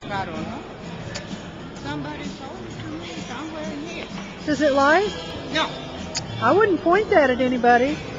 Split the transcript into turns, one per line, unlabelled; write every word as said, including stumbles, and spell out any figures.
I don't know. Somebody sold it to me somewhere in here.
Does it lie?
No.
I wouldn't point that at anybody.